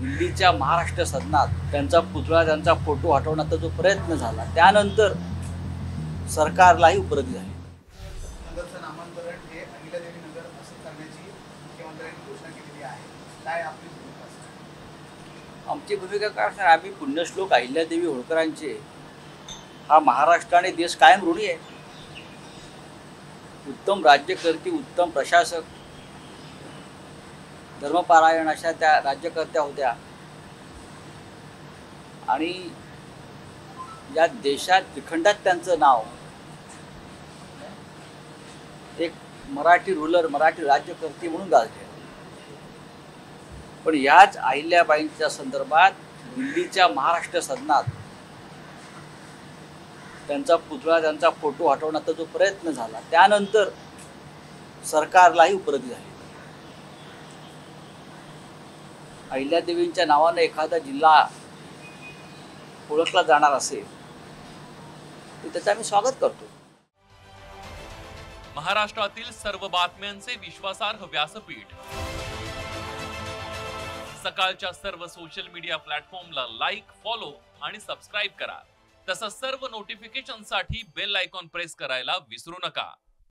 दिल्लीच्या महाराष्ट्र सदनात त्यांचा पुतळा, त्यांचा फोटो हटवण्याचा जो प्रयत्न झाला, त्यानंतर सरकारलाही उपरती झाली. नगरचं नामांतरण हे अहिल्यादेवी नगर असं करण्याची मुख्यमंत्र्यांनी घोषणा केलेली आहे. काय आपली भूमिका असणार? आमची भूमिका काय असणार? आम्ही पुण्यश्लोक अहिल्यादेवी होळकरांचे हा महाराष्ट्र आणि देश कायम ऋणी आहे. उत्तम राज्यकर्ती, उत्तम प्रशासक, धर्मपारायण अशा त्या राज्यकर्त्या होत्या आणि या देशात विखंडात त्यांचं नाव एक मराठी रूलर, मराठी राज्यकर्ती म्हणून गाजले. पण याच अहिल्याबाईंच्या संदर्भात दिल्लीच्या महाराष्ट्र सदनात त्यांचा पुतळा, त्यांचा फोटो हटवण्याचा जो प्रयत्न झाला, त्यानंतर सरकारलाही उपरती झाली. अहिल्यादेवींच्या नावाने एखादा जिल्हा ओळखला जाणार असेल तर त्याचं आम्ही स्वागत करतो. महाराष्ट्रातील सर्व बातम्यांचे विश्वासार्ह व्यासपीठ, सकाळच्या सर्व सोशल मीडिया प्लॅटफॉर्मला लाईक, फॉलो आणि सबस्क्राईब करा. तसंच सर्व नोटिफिकेशनसाठी बेल आयकॉन प्रेस करायला विसरू नका.